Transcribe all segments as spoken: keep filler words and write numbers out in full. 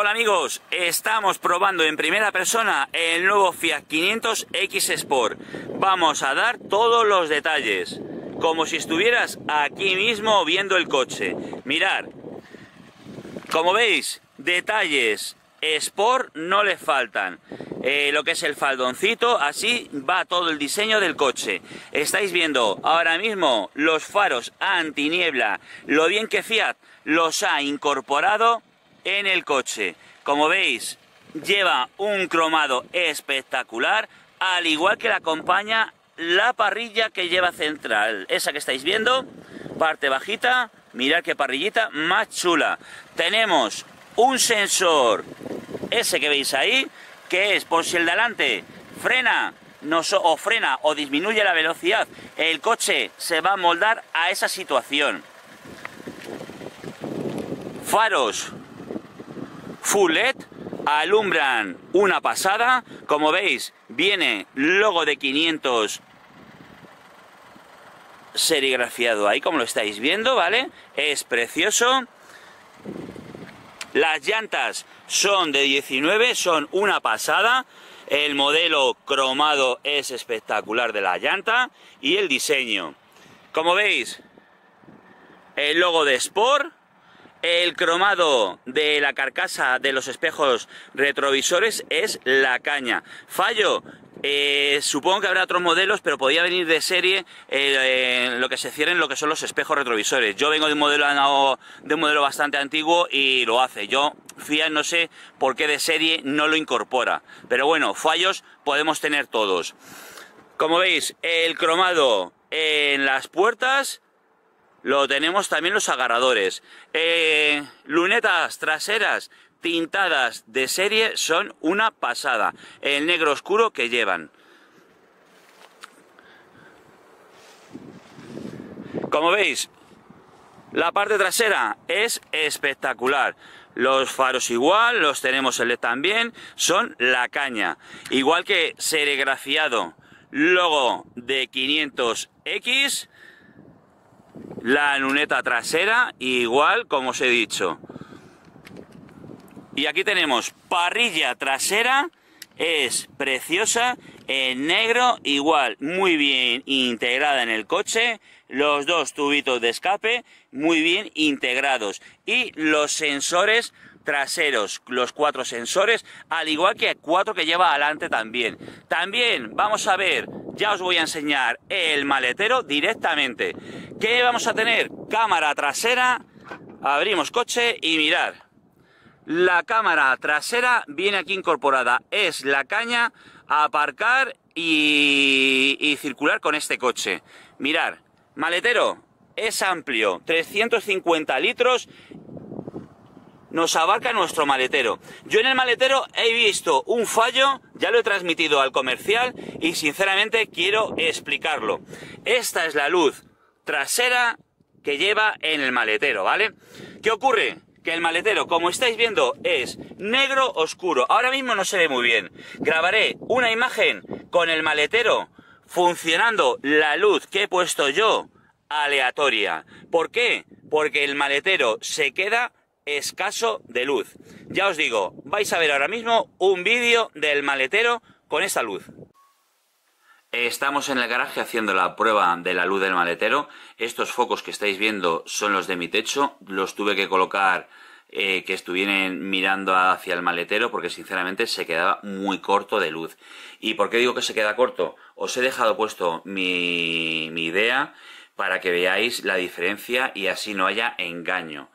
Hola amigos, estamos probando en primera persona el nuevo Fiat quinientos X Sport. Vamos a dar todos los detalles, como si estuvieras aquí mismo viendo el coche. Mirad, como veis, detalles Sport no le faltan. Eh, lo que es el faldoncito, así va todo el diseño del coche. Estáis viendo ahora mismo los faros antiniebla, lo bien que Fiat los ha incorporado en el coche. Como veis, lleva un cromado espectacular, al igual que le acompaña la parrilla que lleva central, esa que estáis viendo, parte bajita. Mirad qué parrillita más chula. Tenemos un sensor, ese que veis ahí, que es por si el de adelante frena no so, o frena o disminuye la velocidad, el coche se va a moldar a esa situación. Faros Full L E D, alumbran una pasada. Como veis, viene logo de quinientos serigrafiado ahí, como lo estáis viendo, ¿vale? Es precioso. Las llantas son de diecinueve, son una pasada. El modelo cromado es espectacular de la llanta y el diseño. Como veis, el logo de Sport. El cromado de la carcasa de los espejos retrovisores es la caña. Fallo, eh, supongo que habrá otros modelos, pero podía venir de serie eh, eh, lo que se cierren lo que son los espejos retrovisores. Yo vengo de un modelo de un modelo bastante antiguo y lo hace. Yo, Fiat, no sé por qué de serie no lo incorpora. Pero bueno, fallos podemos tener todos. Como veis, el cromado en las puertas. Lo tenemos también los agarradores. Eh, lunetas traseras tintadas de serie son una pasada. El negro oscuro que llevan. Como veis, la parte trasera es espectacular. Los faros igual, los tenemos L E D también, son la caña. Igual que serigrafiado, logo de quinientos X. La luneta trasera, igual como os he dicho. Y aquí tenemos parrilla trasera, es preciosa, en negro, igual, muy bien integrada en el coche. Los dos tubitos de escape, muy bien integrados. Y los sensores traseros, los cuatro sensores, al igual que cuatro que lleva adelante también. También vamos a ver, ya os voy a enseñar el maletero directamente. ¿Qué vamos a tener? Cámara trasera, abrimos coche y mirad. La cámara trasera viene aquí incorporada, es la caña a aparcar y, y circular con este coche. Mirad, maletero es amplio, trescientos cincuenta litros. Nos abarca nuestro maletero. Yo en el maletero he visto un fallo, ya lo he transmitido al comercial y sinceramente quiero explicarlo. Esta es la luz trasera que lleva en el maletero, ¿vale? ¿Qué ocurre? Que el maletero, como estáis viendo, es negro oscuro. Ahora mismo no se ve muy bien. Grabaré una imagen con el maletero funcionando la luz que he puesto yo aleatoria. ¿Por qué? Porque el maletero se queda escaso de luz. Ya os digo, vais a ver ahora mismo un vídeo del maletero con esta luz. Estamos en el garaje haciendo la prueba de la luz del maletero. Estos focos que estáis viendo son los de mi techo. Los tuve que colocar eh, que estuvieran mirando hacia el maletero porque sinceramente se quedaba muy corto de luz. ¿Y por qué digo que se queda corto? Os he dejado puesto mi, mi idea para que veáis la diferencia y así no haya engaño.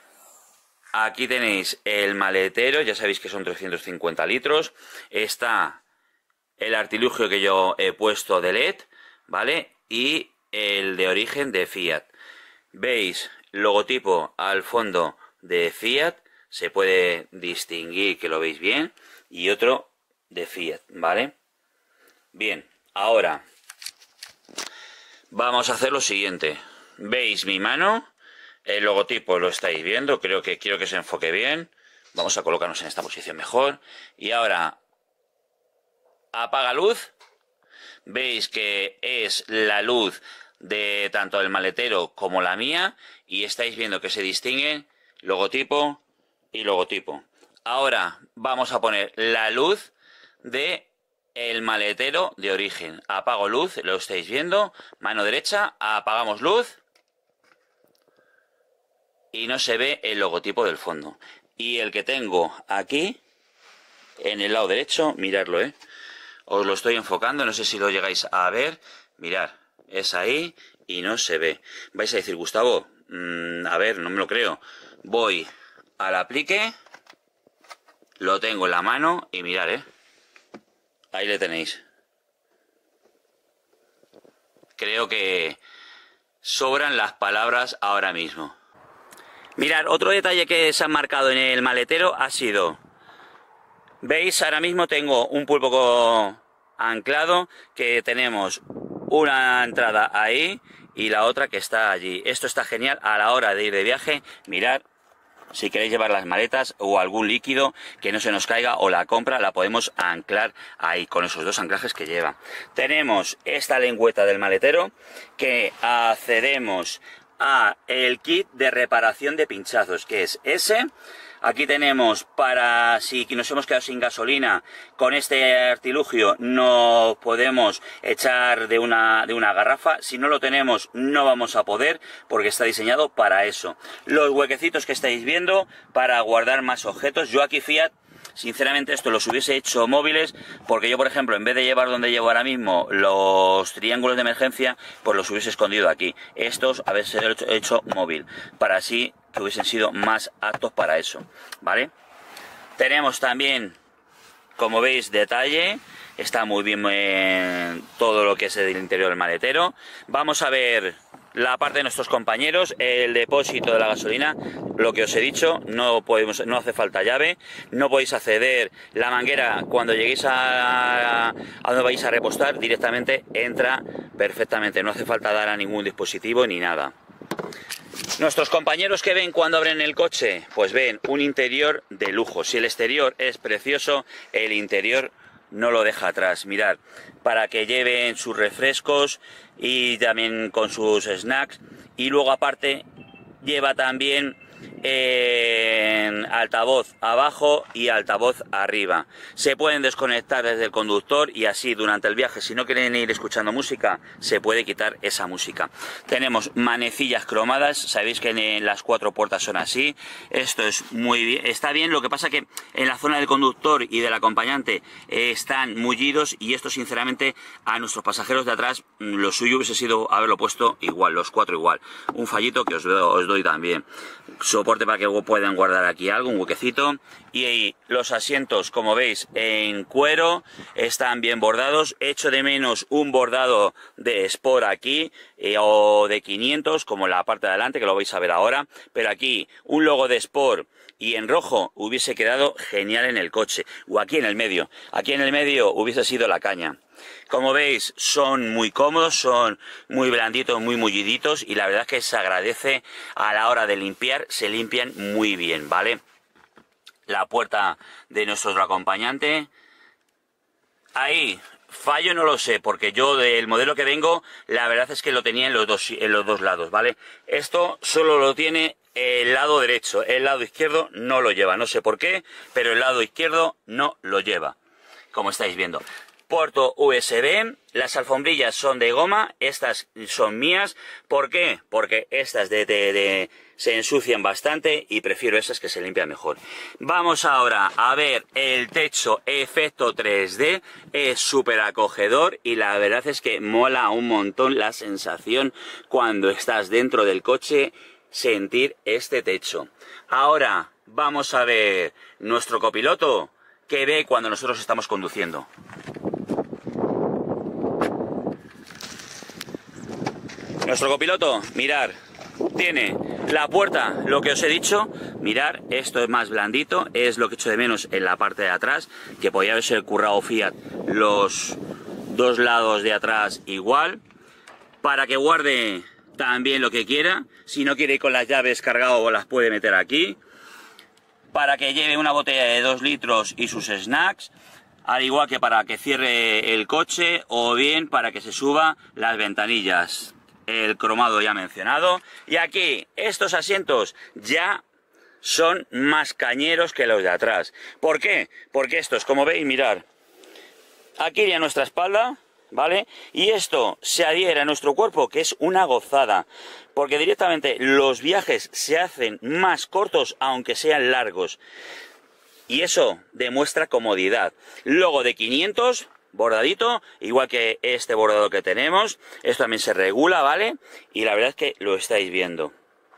Aquí tenéis el maletero, ya sabéis que son trescientos cincuenta litros. Está el artilugio que yo he puesto de L E D, ¿vale? Y el de origen de Fiat. Veis logotipo al fondo de Fiat, se puede distinguir que lo veis bien, y otro de Fiat, ¿vale? Bien, ahora vamos a hacer lo siguiente. ¿Veis mi mano? El logotipo lo estáis viendo, creo que quiero que se enfoque bien. Vamos a colocarnos en esta posición mejor. Y ahora, apaga luz. Veis que es la luz de tanto el maletero como la mía. Y estáis viendo que se distinguen logotipo y logotipo. Ahora vamos a poner la luz de el maletero de origen. Apago luz, lo estáis viendo, mano derecha, apagamos luz y no se ve el logotipo del fondo. Y el que tengo aquí, en el lado derecho, miradlo, ¿eh? Os lo estoy enfocando, no sé si lo llegáis a ver. Mirad, es ahí y no se ve. Vais a decir, Gustavo, mmm, a ver, no me lo creo. Voy al aplique, lo tengo en la mano y mirad, ¿eh? Ahí le tenéis. Creo que sobran las palabras ahora mismo. Mirad, otro detalle que se ha marcado en el maletero ha sido... ¿Veis? Ahora mismo tengo un pulpo anclado, que tenemos una entrada ahí y la otra que está allí. Esto está genial a la hora de ir de viaje. Mirad, si queréis llevar las maletas o algún líquido que no se nos caiga, o la compra, la podemos anclar ahí con esos dos anclajes que lleva. Tenemos esta lengüeta del maletero que accedemos a el kit de reparación de pinchazos, que es ese. Aquí tenemos para si nos hemos quedado sin gasolina, con este artilugio no podemos echar de una, de una garrafa. Si no lo tenemos no vamos a poder, porque está diseñado para eso. Los huequecitos que estáis viendo para guardar más objetos. Yo aquí Fiat, sinceramente, esto los hubiese hecho móviles, porque yo, por ejemplo, en vez de llevar donde llevo ahora mismo los triángulos de emergencia, pues los hubiese escondido aquí. Estos a veces he hecho, hecho móvil, para así que hubiesen sido más aptos para eso, ¿vale? Tenemos también, como veis, detalle. Está muy bien eh, todo lo que es el interior del maletero. Vamos a ver la parte de nuestros compañeros, el depósito de la gasolina. Lo que os he dicho, no podemos, no hace falta llave, no podéis acceder. La manguera, cuando lleguéis a, a donde vais a repostar, directamente entra perfectamente, no hace falta dar a ningún dispositivo ni nada. Nuestros compañeros, que ven cuando abren el coche, pues ven un interior de lujo. Si el exterior es precioso, el interior no lo deja atrás. Mirad, para que lleven sus refrescos y también con sus snacks. Y luego aparte lleva también eh, altavoz abajo y altavoz arriba. Se pueden desconectar desde el conductor y así durante el viaje, si no quieren ir escuchando música, se puede quitar esa música. Tenemos manecillas cromadas, sabéis que en las cuatro puertas son así. Esto es muy bien, está bien. Lo que pasa que en la zona del conductor y del acompañante eh, están mullidos, y esto sinceramente a nuestros pasajeros de atrás lo suyo hubiese sido haberlo puesto igual, los cuatro igual. Un fallito que os, os doy también. Soporte para que puedan guardar aquí algo, un huequecito. Y ahí los asientos, como veis, en cuero, están bien bordados. Echo de menos un bordado de Sport aquí, eh, o de quinientos, como la parte de adelante, que lo vais a ver ahora. Pero aquí un logo de Sport y en rojo hubiese quedado genial en el coche, o aquí en el medio. Aquí en el medio hubiese sido la caña. Como veis, son muy cómodos, son muy blanditos, muy mulliditos, y la verdad es que se agradece a la hora de limpiar, se limpian muy bien, ¿vale? La puerta de nuestro acompañante. Ahí, fallo no lo sé, porque yo del modelo que vengo, la verdad es que lo tenía en los dos, en los dos lados, ¿vale? Esto solo lo tiene el lado derecho, el lado izquierdo no lo lleva, no sé por qué, pero el lado izquierdo no lo lleva, como estáis viendo. Puerto U S B, las alfombrillas son de goma, estas son mías. ¿Por qué? Porque estas de, de, de, se ensucian bastante y prefiero esas que se limpian mejor. Vamos ahora a ver el techo efecto tres D, es súper acogedor y la verdad es que mola un montón la sensación cuando estás dentro del coche, sentir este techo. Ahora vamos a ver nuestro copiloto, que ve cuando nosotros estamos conduciendo. Nuestro copiloto, mirar, tiene la puerta, lo que os he dicho, mirar, esto es más blandito, es lo que echo de menos en la parte de atrás, que podría haberse currado Fiat los dos lados de atrás igual, para que guarde también lo que quiera. Si no quiere ir con las llaves cargado, las puede meter aquí, para que lleve una botella de dos litros y sus snacks, al igual que para que cierre el coche, o bien para que se suba las ventanillas. El cromado ya mencionado. Y aquí estos asientos ya son más cañeros que los de atrás. ¿Por qué? Porque estos, como veis, mirad, aquí iría nuestra espalda, ¿vale? Y esto se adhiere a nuestro cuerpo, que es una gozada, porque directamente los viajes se hacen más cortos, aunque sean largos. Y eso demuestra comodidad. Logo de quinientos, bordadito, igual que este bordado que tenemos. Esto también se regula, ¿vale? Y la verdad es que lo estáis viendo.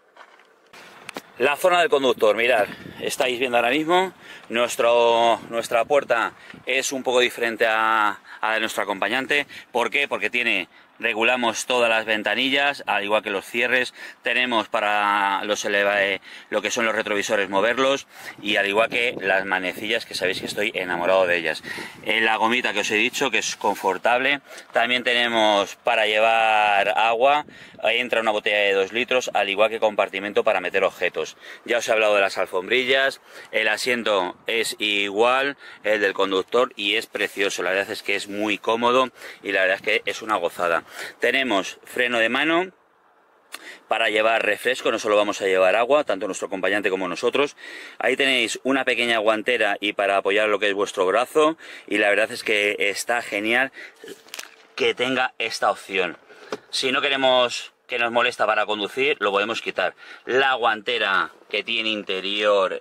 La zona del conductor, mirad, estáis viendo ahora mismo, nuestro, nuestra puerta es un poco diferente a, a la de nuestro acompañante. ¿Por qué? Porque tiene, regulamos todas las ventanillas, al igual que los cierres, tenemos para los eleva, eh, lo que son los retrovisores moverlos, y al igual que las manecillas, que sabéis que estoy enamorado de ellas. Eh, la gomita que os he dicho, que es confortable, también tenemos para llevar agua, ahí entra una botella de dos litros, al igual que compartimento para meter objetos. Ya os he hablado de las alfombrillas, el asiento es igual, el del conductor, y es precioso, la verdad es que es muy cómodo y la verdad es que es una gozada. Tenemos freno de mano para llevar refresco, no solo vamos a llevar agua, tanto nuestro acompañante como nosotros. Ahí tenéis una pequeña guantera y para apoyar lo que es vuestro brazo, y la verdad es que está genial que tenga esta opción. Si no queremos que nos molesta para conducir, lo podemos quitar. La guantera que tiene interior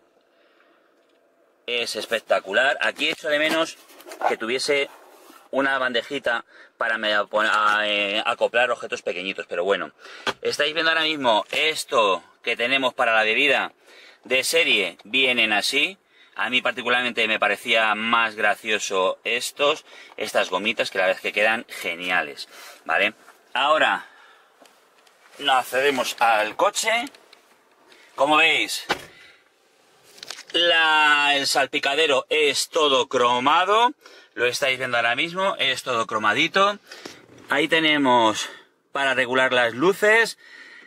es espectacular. Aquí echo de menos que tuviese una bandejita para me, a, a, acoplar objetos pequeñitos, pero bueno, estáis viendo ahora mismo esto que tenemos para la bebida de serie, vienen así. A mí particularmente me parecía más gracioso estos, estas gomitas, que la verdad es que quedan geniales, ¿vale? Ahora nos accedemos al coche. Como veis, la, el salpicadero es todo cromado. Lo estáis viendo ahora mismo, es todo cromadito. Ahí tenemos para regular las luces.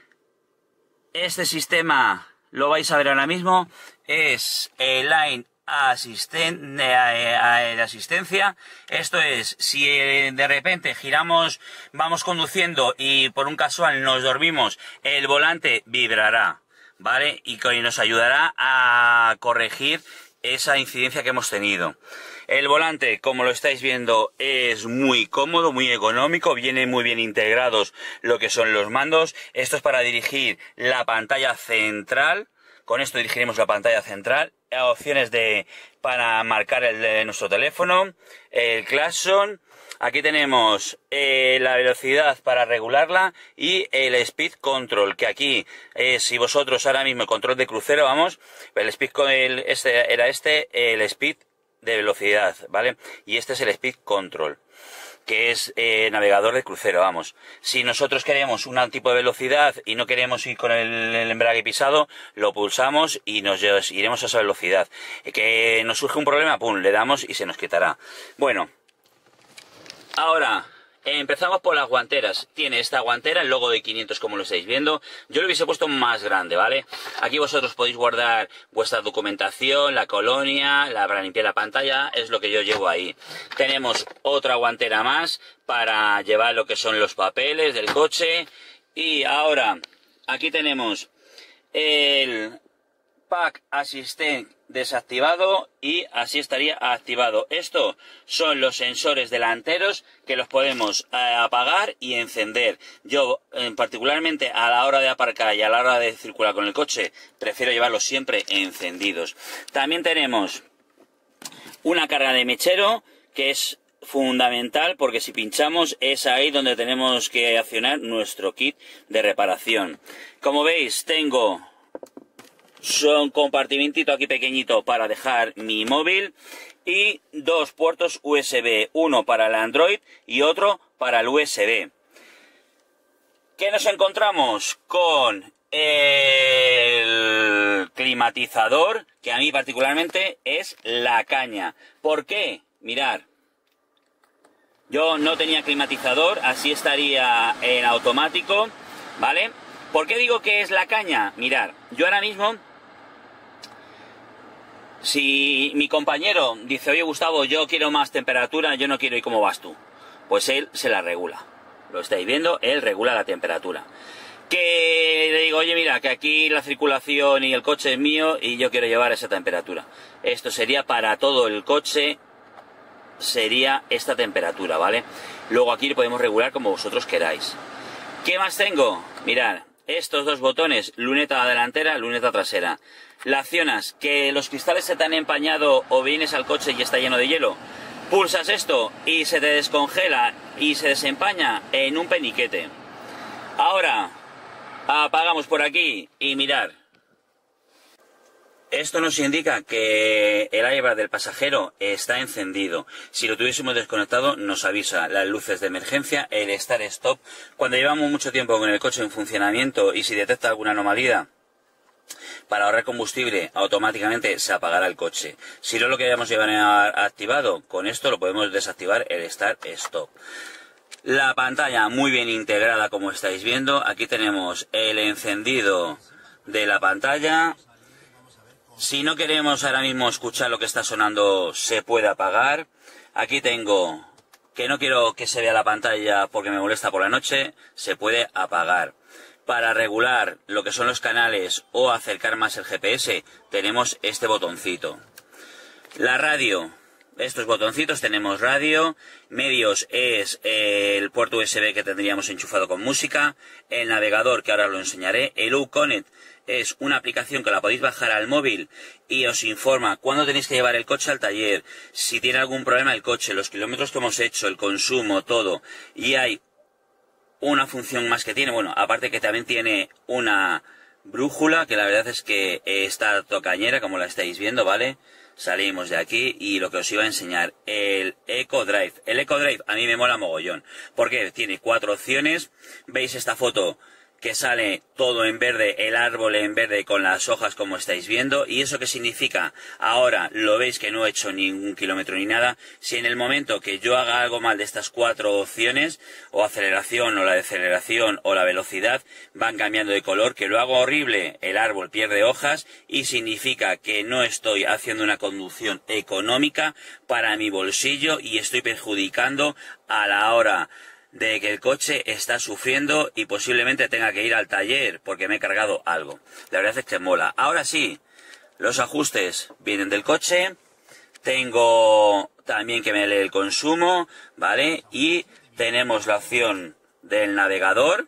Este sistema, lo vais a ver ahora mismo, es el Line Assistant, de asistencia. Esto es, si de repente giramos, vamos conduciendo y por un casual nos dormimos, el volante vibrará, ¿vale? Y que nos ayudará a corregir esa incidencia que hemos tenido. El volante, como lo estáis viendo, es muy cómodo, muy económico, vienen muy bien integrados lo que son los mandos. Esto es para dirigir la pantalla central, con esto dirigiremos la pantalla central, opciones de para marcar el de nuestro teléfono, el claxon. Aquí tenemos eh, la velocidad para regularla y el speed control, que aquí, eh, si vosotros ahora mismo el control de crucero, vamos, el speed el, este era este, el speed de velocidad, ¿vale? Y este es el speed control, que es eh, navegador de crucero, vamos. Si nosotros queremos un tipo de velocidad y no queremos ir con el, el embrague pisado, lo pulsamos y nos iremos a esa velocidad. Que nos surge un problema, pum, le damos y se nos quitará. Bueno, ahora empezamos por las guanteras. Tiene esta guantera, el logo de quinientos, como lo estáis viendo. Yo lo hubiese puesto más grande, ¿vale? Aquí vosotros podéis guardar vuestra documentación, la colonia, la, para limpiar la pantalla, es lo que yo llevo ahí. Tenemos otra guantera más para llevar lo que son los papeles del coche. Y ahora, aquí tenemos el Pack Assistant desactivado y así estaría activado. Estos son los sensores delanteros que los podemos eh, apagar y encender. Yo eh, particularmente a la hora de aparcar y a la hora de circular con el coche prefiero llevarlos siempre encendidos. También tenemos una carga de mechero que es fundamental, porque si pinchamos es ahí donde tenemos que accionar nuestro kit de reparación. Como veis, tengo un compartimentito aquí pequeñito para dejar mi móvil y dos puertos U S B, uno para el Android y otro para el U S B. ¿Qué nos encontramos? Con el climatizador, que a mí particularmente es la caña. ¿Por qué? Mirad, yo no tenía climatizador, así estaría en automático, ¿vale? ¿Por qué digo que es la caña? Mirad, yo ahora mismo, si mi compañero dice, oye Gustavo, yo quiero más temperatura, yo no quiero ir como vas tú, pues él se la regula. Lo estáis viendo, él regula la temperatura. que le digo, oye, mira, que aquí la circulación y el coche es mío y yo quiero llevar esa temperatura. Esto sería para todo el coche, sería esta temperatura, ¿vale? Luego aquí lo podemos regular como vosotros queráis. ¿Qué más tengo? Mirad, estos dos botones, luneta delantera, luneta trasera. La accionas, que los cristales se te han empañado o vienes al coche y está lleno de hielo. Pulsas esto y se te descongela y se desempaña en un peniquete. Ahora apagamos por aquí y mirar. Esto nos indica que el airbag del pasajero está encendido. Si lo tuviésemos desconectado nos avisa las luces de emergencia, el start stop. Cuando llevamos mucho tiempo con el coche en funcionamiento y si detecta alguna anomalía, para ahorrar combustible automáticamente se apagará el coche. Si no lo queremos llevar activado, con esto lo podemos desactivar el start stop. La pantalla muy bien integrada, como estáis viendo. Aquí tenemos el encendido de la pantalla. Si no queremos ahora mismo escuchar lo que está sonando, se puede apagar. Aquí tengo que no quiero que se vea la pantalla porque me molesta por la noche, se puede apagar. Para regular lo que son los canales o acercar más el G P S, tenemos este botoncito. La radio. Estos botoncitos, tenemos radio, medios es el puerto U S B que tendríamos enchufado con música, el navegador que ahora lo enseñaré, el U-Connect es una aplicación que la podéis bajar al móvil y os informa cuándo tenéis que llevar el coche al taller, si tiene algún problema el coche, los kilómetros que hemos hecho, el consumo, todo. Y hay una función más que tiene, bueno, aparte que también tiene una brújula que la verdad es que está tocañera, como la estáis viendo, ¿vale? Salimos de aquí y lo que os iba a enseñar, el Eco Drive. El Eco Drive a mí me mola mogollón, porque tiene cuatro opciones. Veis esta foto que sale todo en verde, el árbol en verde con las hojas como estáis viendo. ¿Y eso qué significa? Ahora lo veis que no he hecho ningún kilómetro ni nada. Si en el momento que yo haga algo mal de estas cuatro opciones, o aceleración o la deceleración o la velocidad, van cambiando de color, que lo hago horrible, el árbol pierde hojas y significa que no estoy haciendo una conducción económica para mi bolsillo y estoy perjudicando a la hora de que el coche está sufriendo y posiblemente tenga que ir al taller porque me he cargado algo. La verdad es que mola. Ahora sí, los ajustes vienen del coche. Tengo también que me lee el consumo, ¿vale? Y tenemos la opción del navegador.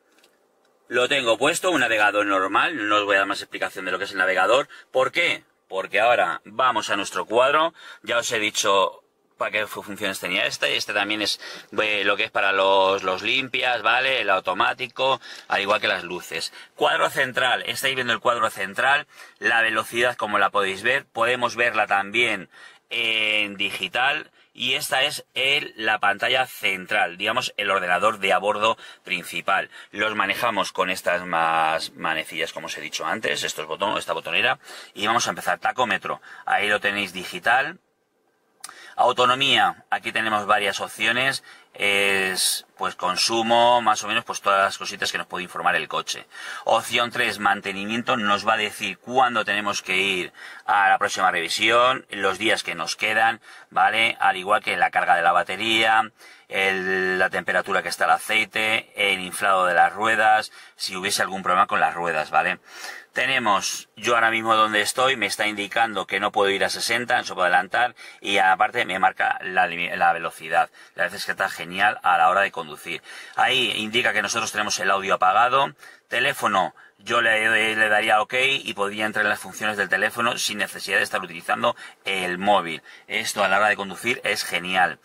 Lo tengo puesto, un navegador normal. No os voy a dar más explicación de lo que es el navegador. ¿Por qué? Porque ahora vamos a nuestro cuadro. Ya os he dicho para qué funciones tenía este. Este también es eh, lo que es para los, los limpias, ¿vale? El automático, al igual que las luces. Cuadro central. Estáis viendo el cuadro central. La velocidad, como la podéis ver. Podemos verla también en digital. Y esta es el, la pantalla central, digamos el ordenador de a bordo principal. Los manejamos con estas más manecillas, como os he dicho antes, estos botones, esta botonera. Y vamos a empezar. Tacómetro, ahí lo tenéis digital. Autonomía, aquí tenemos varias opciones, es pues consumo, más o menos pues todas las cositas que nos puede informar el coche. Opción tres, mantenimiento, nos va a decir cuándo tenemos que ir a la próxima revisión, los días que nos quedan, ¿vale? Al igual que la carga de la batería, el, la temperatura que está el aceite, el inflado de las ruedas, si hubiese algún problema con las ruedas, ¿vale? Tenemos, yo ahora mismo donde estoy, me está indicando que no puedo ir a sesenta, no se puede adelantar, y aparte me marca la, la velocidad. La verdad es que está genial a la hora de conducir. Ahí indica que nosotros tenemos el audio apagado. Teléfono, yo le, le daría OK y podría entrar en las funciones del teléfono sin necesidad de estar utilizando el móvil. Esto a la hora de conducir es genial.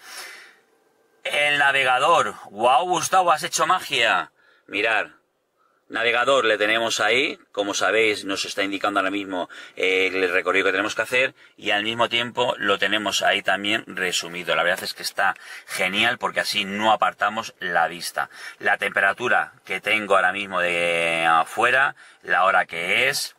El navegador, wow, Gustavo, has hecho magia. Mirad. Navegador le tenemos ahí, como sabéis nos está indicando ahora mismo eh, el recorrido que tenemos que hacer y al mismo tiempo lo tenemos ahí también resumido. La verdad es que está genial porque así no apartamos la vista. La temperatura que tengo ahora mismo de afuera, la hora que es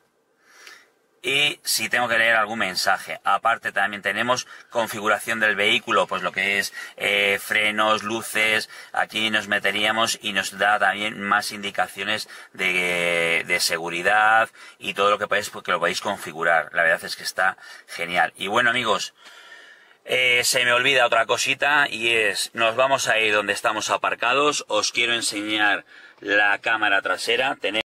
y si tengo que leer algún mensaje. Aparte también tenemos configuración del vehículo, pues lo que es eh, frenos, luces, aquí nos meteríamos y nos da también más indicaciones de, de seguridad y todo lo que podéis, porque lo podéis configurar. La verdad es que está genial. Y bueno amigos, Eh, se me olvida otra cosita y es, nos vamos a ir donde estamos aparcados. Os quiero enseñar la cámara trasera. Tenemos